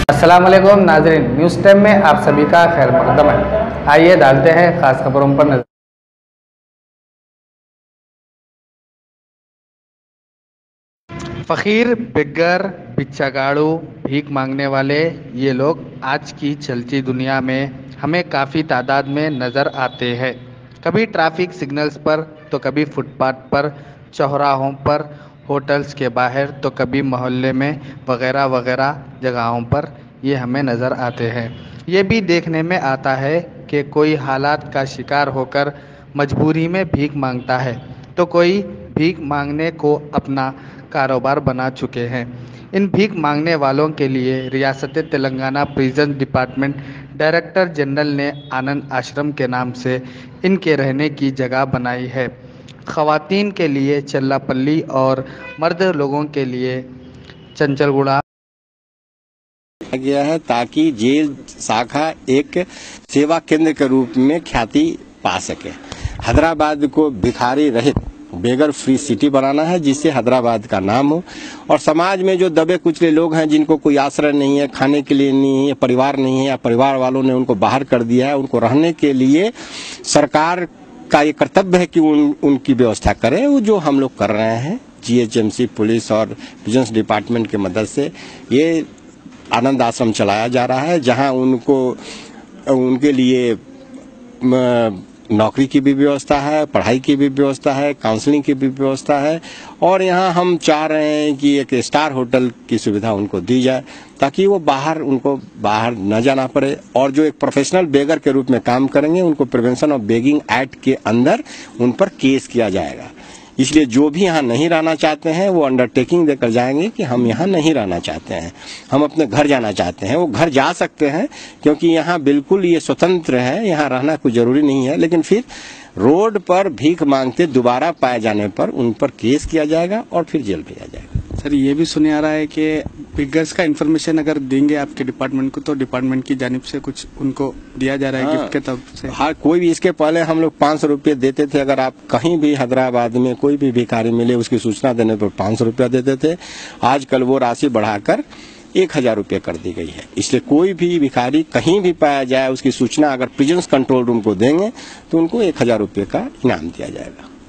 अस्सलाम वालेकुम नाजरीन, न्यूज़ टाइम में आप सभी का खैर मकदम है। आइए डालते हैं खास खबरों पर नजर। फ़कीर, बेघर, बिच्छागाड़ू, भीख मांगने वाले ये लोग आज की चलती दुनिया में हमें काफ़ी तादाद में नज़र आते हैं। कभी ट्रैफिक सिग्नल्स पर, तो कभी फुटपाथ पर, चौराहों पर, होटल्स के बाहर, तो कभी मोहल्ले में वगैरह वगैरह जगहों पर ये हमें नज़र आते हैं। ये भी देखने में आता है कि कोई हालात का शिकार होकर मजबूरी में भीख मांगता है, तो कोई भीख मांगने को अपना कारोबार बना चुके हैं। इन भीख मांगने वालों के लिए रियासत Telangana prison department director general ने आनंद आश्रम के नाम से इनके रहने की जगह बनाई है। ख़वातीन के लिए चल्लापल्ली और मर्द लोगों के लिए चंचलगुड़ा गया है ताकि जेल शाखा एक सेवा केंद्र के रूप में ख्याति पा सके। हैदराबाद को भिखारी रहित बेगर फ्री सिटी बनाना है, जिससे हैदराबाद का नाम हो और समाज में जो दबे कुचले लोग हैं, जिनको कोई आश्रय नहीं है, खाने के लिए नहीं है, परिवार नहीं है या परिवार वालों ने उनको बाहर कर दिया है, उनको रहने के लिए सरकार का ये कर्तव्य है कि उनकी व्यवस्था करें। वो जो हम लोग कर रहे हैं, जीएचएमसी, पुलिस और विजिलेंस डिपार्टमेंट की मदद से ये आनंद आश्रम चलाया जा रहा है, जहां उनके लिए नौकरी की भी व्यवस्था है, पढ़ाई की भी व्यवस्था है, काउंसलिंग की भी व्यवस्था है और यहाँ हम चाह रहे हैं कि एक स्टार होटल की सुविधा उनको दी जाए ताकि उनको बाहर न जाना पड़े और जो एक प्रोफेशनल बेगर के रूप में काम करेंगे, उनको प्रिवेंशन ऑफ बेगिंग एक्ट के अंदर उन पर केस किया जाएगा। इसलिए जो भी यहाँ नहीं रहना चाहते हैं वो अंडरटेकिंग देकर जाएंगे कि हम यहाँ नहीं रहना चाहते हैं, हम अपने घर जाना चाहते हैं। वो घर जा सकते हैं क्योंकि यहाँ बिल्कुल ये स्वतंत्र है, यहाँ रहना कोई जरूरी नहीं है। लेकिन फिर रोड पर भीख मांगते दोबारा पाए जाने पर उन पर केस किया जाएगा और फिर जेल भेजा जाएगा। सर, ये भी सुने आ रहा है कि बिगर्स का इन्फॉर्मेशन अगर देंगे आपके डिपार्टमेंट को तो डिपार्टमेंट की जानिब से कुछ उनको दिया जा रहा है गिफ्ट के तरफ से। हाँ, कोई भी इसके पहले हम लोग 500 रुपये देते थे। अगर आप कहीं भी हैदराबाद में कोई भी भिखारी मिले, उसकी सूचना देने पर 500 रुपया देते थे। आजकल वो राशि बढ़ाकर 1000 रुपये कर दी गई है। इसलिए कोई भी भिखारी कहीं भी पाया जाए, उसकी सूचना अगर प्रिजन्स कंट्रोल रूम को देंगे तो उनको 1000 रुपये का इनाम दिया जाएगा।